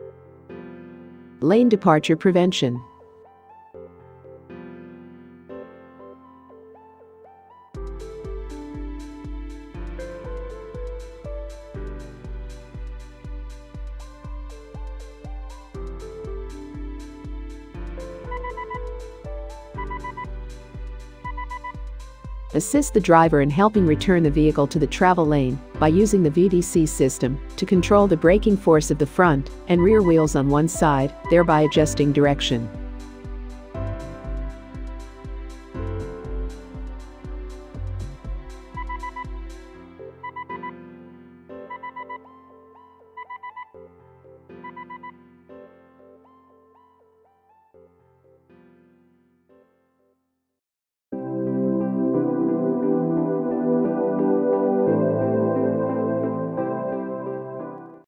Lane departure prevention. Assist the driver in helping return the vehicle to the travel lane by using the VDC system to control the braking force of the front and rear wheels on one side, thereby adjusting direction.